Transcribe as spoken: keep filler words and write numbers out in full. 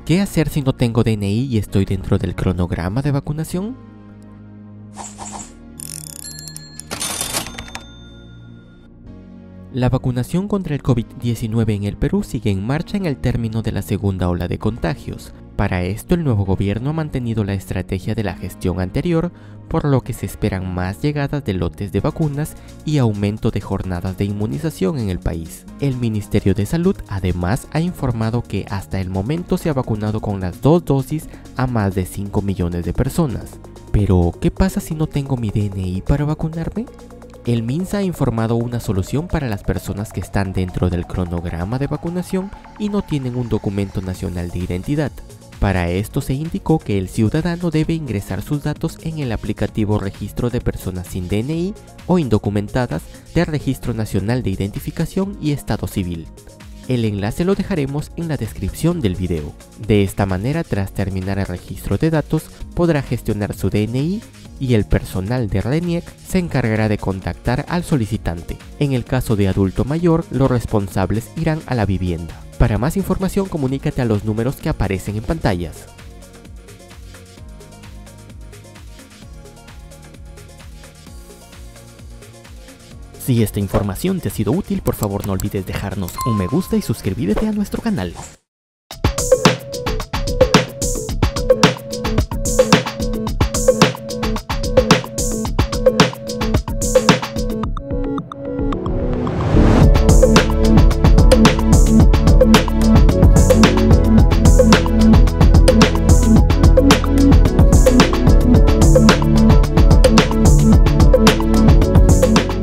¿Qué hacer si no tengo D N I y estoy dentro del cronograma de vacunación? La vacunación contra el COVID diecinueve en el Perú sigue en marcha en el término de la segunda ola de contagios. Para esto, el nuevo gobierno ha mantenido la estrategia de la gestión anterior, por lo que se esperan más llegadas de lotes de vacunas y aumento de jornadas de inmunización en el país. El Ministerio de Salud además ha informado que hasta el momento se ha vacunado con las dos dosis a más de cinco millones de personas. Pero, ¿qué pasa si no tengo mi D N I para vacunarme? El MINSA ha informado una solución para las personas que están dentro del cronograma de vacunación y no tienen un documento nacional de identidad. Para esto se indicó que el ciudadano debe ingresar sus datos en el aplicativo Registro de Personas sin D N I o indocumentadas del Registro Nacional de Identificación y Estado Civil. El enlace lo dejaremos en la descripción del video. De esta manera, tras terminar el registro de datos, podrá gestionar su D N I y el personal de RENIEC se encargará de contactar al solicitante. En el caso de adulto mayor, los responsables irán a la vivienda. Para más información, comunícate a los números que aparecen en pantallas. Si esta información te ha sido útil, por favor no olvides dejarnos un me gusta y suscribirte a nuestro canal.